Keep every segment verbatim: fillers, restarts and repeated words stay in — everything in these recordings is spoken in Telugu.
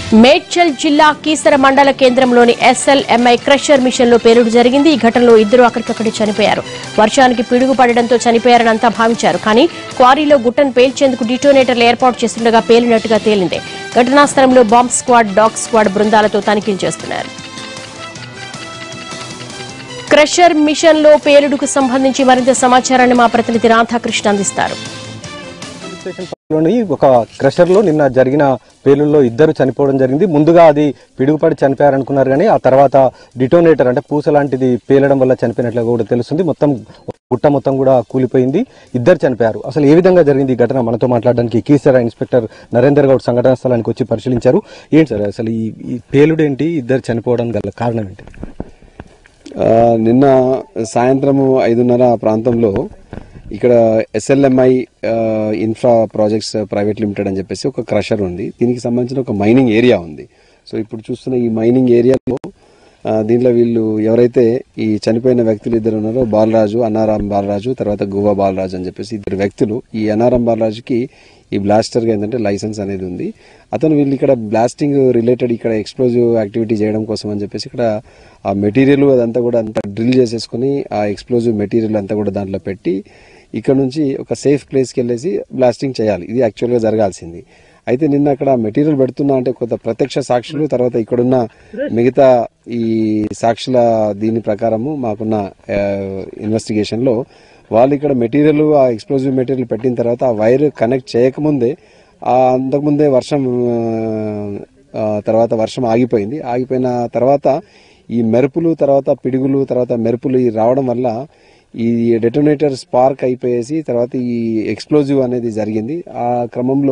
మేడ్చల్ జిల్లా కీసర మండల కేంద్రంలోని ఎస్ఎల్ఎంఐ క్రషర్ మిషన్ లో పేలుడు జరిగింది. ఈ ఘటనలో ఇద్దరు అక్కడికక్కడే చనిపోయారు. వర్షానికి పిడుగు పడడంతో చనిపోయారని అంతా భావించారు. కానీ క్వారీలో గుట్టను పేల్చేందుకు డిటోనేటర్లు ఏర్పాటు చేస్తుండగా పేలినట్టుగా తేలింది. ఘటనా స్థలంలో బాంబ్ స్క్వాడ్, డాగ్ స్క్వాడ్ బృందాలతో తనిఖీలు చేస్తున్నారు. క్రషర్ మిషన్ లో పేలుడుకు సంబంధించి మరింత సమాచారాన్ని మా ప్రతినిధి రాధాకృష్ణ అందిస్తారు. ఒక క్రషర్ లో నిన్న జరిగిన పేలుల్లో ఇద్దరు చనిపోవడం జరిగింది. ముందుగా అది పిడుగుపడి చనిపోయారనుకున్నారు, కానీ ఆ తర్వాత డిటోనేటర్ అంటే పూస లాంటిది పేలడం వల్ల చనిపోయినట్లుగా కూడా తెలుస్తుంది. మొత్తం గుట్ట మొత్తం కూడా కూలిపోయింది, ఇద్దరు చనిపోయారు. అసలు ఏ విధంగా జరిగింది ఈ ఘటన మనతో మాట్లాడడానికి కీసర ఇన్స్పెక్టర్ నరేందర్ గౌడ్ సంఘటనా స్థలానికి వచ్చి పరిశీలించారు. ఏంటి సార్ అసలు ఈ పేలుడు ఏంటి, ఇద్దరు చనిపోవడం గల కారణం ఏంటి? నిన్న సాయంత్రము ఐదున్నర ప్రాంతంలో ఇక్కడ SLMI infra projects private limited అని చెప్పేసి ఒక క్రషర్ ఉంది. దీనికి సంబంధించిన ఒక మైనింగ్ ఏరియా ఉంది. సో ఇప్పుడు చూస్తున్న ఈ మైనింగ్ ఏరియాలో దీంట్లో వీళ్ళు ఎవరైతే ఈ చనిపోయిన వ్యక్తులు ఇద్దరు ఉన్నారో బాలరాజు, అన్నారాం బాలరాజు, తర్వాత గువ్వ బాలరాజు అని చెప్పేసి ఇద్దరు వ్యక్తులు. ఈ అన్నారాం బాలరాజుకి ఈ బ్లాస్టర్గా ఏంటంటే లైసెన్స్ అనేది ఉంది. అతను వీళ్ళు ఇక్కడ బ్లాస్టింగ్ రిలేటెడ్ ఇక్కడ ఎక్స్ప్లోజివ్ యాక్టివిటీ చేయడం కోసం అని చెప్పేసి ఇక్కడ ఆ మెటీరియల్ అదంతా కూడా అంతా డ్రిల్ చేసేసుకుని ఆ ఎక్స్ప్లోజివ్ మెటీరియల్ అంతా కూడా దాంట్లో పెట్టి ఇక్కడ నుంచి ఒక సేఫ్ ప్లేస్కి వెళ్ళేసి బ్లాస్టింగ్ చేయాలి. ఇది యాక్చువల్గా జరగాల్సింది. అయితే నిన్న అక్కడ మెటీరియల్ పెడుతున్నా అంటే కొంత ప్రత్యక్ష సాక్షులు, తర్వాత ఇక్కడున్న మిగతా ఈ సాక్షుల దీని ప్రకారము మాకున్న ఇన్వెస్టిగేషన్లో వాళ్ళు ఇక్కడ మెటీరియల్ ఆ ఎక్స్ప్లోజివ్ మెటీరియల్ పెట్టిన తర్వాత ఆ వైర్ కనెక్ట్ చేయకముందే అంతకుముందే వర్షం తర్వాత వర్షం ఆగిపోయింది. ఆగిపోయిన తర్వాత ఈ మెరుపులు తర్వాత పిడుగులు తర్వాత మెరుపులు రావడం వల్ల ఈ డెటోనేటర్ స్పార్క్ అయిపోయేసి తర్వాత ఈ ఎక్స్ప్లోజివ్ అనేది జరిగింది. ఆ క్రమంలో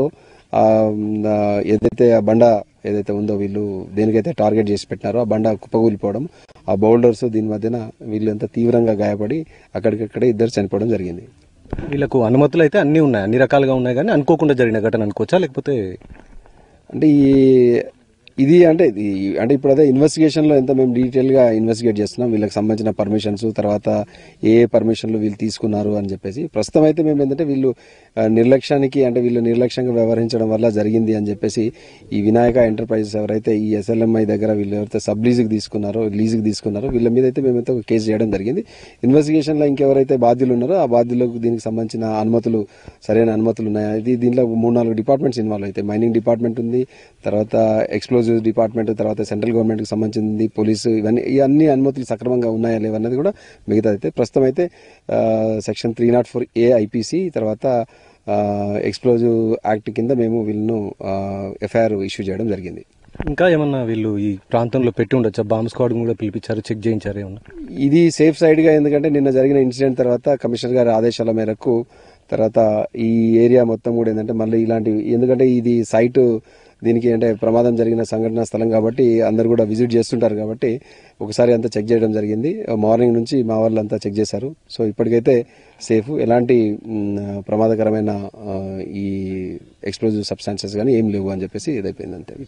ఏదైతే ఆ బండ ఏదైతే ఉందో వీళ్ళు దేనికైతే టార్గెట్ చేసి పెట్టినారో ఆ బండ కుప్పకూలిపోవడం, ఆ బౌల్డర్స్ దీని మధ్యన వీళ్ళు ఎంత తీవ్రంగా గాయపడి అక్కడికక్కడే ఇద్దరు చనిపోవడం జరిగింది. వీళ్ళకు అనుమతులు అయితే అన్ని ఉన్నాయి, అన్ని రకాలుగా ఉన్నాయి, కానీ అనుకోకుండా జరిగిన ఘటన అనుకోవచ్చా? లేకపోతే అంటే ఈ ఇది అంటే అంటే ఇప్పుడు అదే ఇన్వెస్టిగేషన్లో ఎంత మేము డీటెయిల్గా ఇన్వెస్టిగేట్ చేస్తున్నాం, వీళ్ళకి సంబంధించిన పర్మిషన్స్ తర్వాత ఏ ఏ పర్మిషన్లు వీళ్ళు తీసుకున్నారు అని చెప్పేసి. ప్రస్తుతం అయితే మేము ఏంటంటే వీళ్ళు నిర్లక్ష్యానికి అంటే వీళ్ళు నిర్లక్ష్యంగా వ్యవహరించడం వల్ల జరిగింది అని చెప్పేసి ఈ వినాయక ఎంటర్ప్రైజెస్ ఎవరైతే ఈ ఎస్ఎల్ఎంఐ దగ్గర వీళ్ళు ఎవరైతే సబ్ లీజుకి తీసుకున్నారో లీజుకి తీసుకున్నారో వీళ్ళ మీద అయితే మేమైతే ఒక కేసు చేయడం జరిగింది. ఇన్వెస్టిగేషన్లో ఇంకెవరైతే బాధ్యులు ఉన్నారో ఆ బాధ్యులకు దీనికి సంబంధించిన అనుమతులు సరైన అనుమతులు ఉన్నాయి. ఇది దీంట్లో మూడు నాలుగు డిపార్ట్మెంట్స్ ఇన్వాల్వ్ అయితే మైనింగ్ డిపార్ట్మెంట్ ఉంది, తర్వాత ఎక్స్ప్లోజివ్ డిపార్ట్మెంట్, తర్వాత సెంట్రల్ గవర్నమెంట్ కి సంబంధించింది పోలీసు, ఇవన్నీ ఈ అన్ని అనుమతులు సక్రమంగా ఉన్నాయా లేవన్నది కూడా మిగతా అయితే ప్రస్తుతం అయితే section three not four A IPC తర్వాత ఎక్స్ప్లోజివ్ యాక్ట్ కింద మేము వీళ్ళను ఎఫ్ఐఆర్ ఇష్యూ చేయడం జరిగింది. ఇంకా ఏమన్నా వీళ్ళు ఈ ప్రాంతంలో పెట్టి ఉండొచ్చా? బాంబ్ స్క్వాడ్ కూడా పిలిపించారు, చెక్ చేయించారు ఏమన్నా? ఇది సేఫ్ సైడ్ గా, ఎందుకంటే నిన్న జరిగిన ఇన్సిడెంట్ తర్వాత కమిషనర్ గారి ఆదేశాల మేరకు తర్వాత ఈ ఏరియా మొత్తం కూడా ఏంటంటే మళ్ళీ ఇలాంటివి, ఎందుకంటే ఇది సైట్ దీనికి అంటే ప్రమాదం జరిగిన సంఘటన స్థలం కాబట్టి అందరు కూడా విజిట్ చేస్తుంటారు కాబట్టి ఒకసారి అంతా చెక్ చేయడం జరిగింది. మార్నింగ్ నుంచి మా వాళ్ళు అంతా చెక్ చేశారు. సో ఇప్పటికైతే సేఫ్, ఎలాంటి ప్రమాదకరమైన ఈ ఎక్స్ప్లోజివ్ సబ్స్టాన్సెస్ కానీ ఏం లేవు అని చెప్పేసి ఇదైపోయింది అంతే.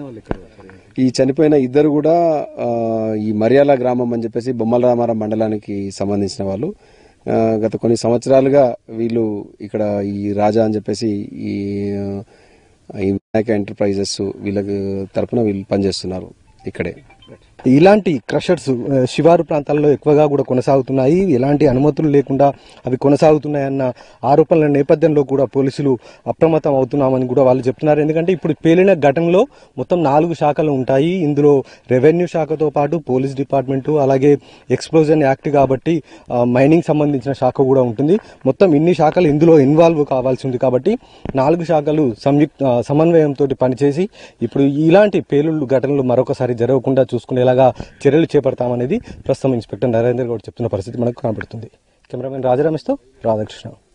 ఈ చనిపోయిన ఇద్దరు కూడా ఈ మరియాల గ్రామం అని చెప్పేసి బొమ్మల రామారం మండలానికి సంబంధించిన వాళ్ళు. గత కొన్ని సంవత్సరాలుగా వీళ్ళు ఇక్కడ ఈ రాజా అని చెప్పేసి ఈ ఈ వినాయక ఎంటర్ప్రైజెస్ వీళ్ళకి తరపున వీళ్ళు పనిచేస్తున్నారు ఇక్కడే. ఇలాంటి క్రషర్స్ శివారు ప్రాంతాల్లో ఎక్కువగా కూడా కొనసాగుతున్నాయి. ఎలాంటి అనుమతులు లేకుండా అవి కొనసాగుతున్నాయన్న ఆరోపణల నేపథ్యంలో కూడా పోలీసులు అప్రమత్తం అవుతున్నామని కూడా వాళ్ళు చెప్తున్నారు. ఎందుకంటే ఇప్పుడు పేలిన ఘటనలో మొత్తం నాలుగు శాఖలు ఉంటాయి. ఇందులో రెవెన్యూ శాఖతో పాటు పోలీస్ డిపార్ట్మెంటు, అలాగే ఎక్స్ప్లోజన్ యాక్ట్ కాబట్టి మైనింగ్ సంబంధించిన శాఖ కూడా ఉంటుంది. మొత్తం ఇన్ని శాఖలు ఇందులో ఇన్వాల్వ్ కావాల్సి ఉంది కాబట్టి నాలుగు శాఖలు సంయుక్త సమన్వయంతో పనిచేసి ఇప్పుడు ఇలాంటి పేలుళ్ళు ఘటనలు మరొకసారి జరగకుండా చూసుకునేలాగా చర్యలు చేపడతామనేది ప్రస్తుతం ఇన్స్పెక్టర్ నరేందర్ గౌడ్ చెప్తున్న పరిస్థితి మనకు కనబడుతుంది. కెమెరామెన్ రాజరమేష్తో రాధాకృష్ణ.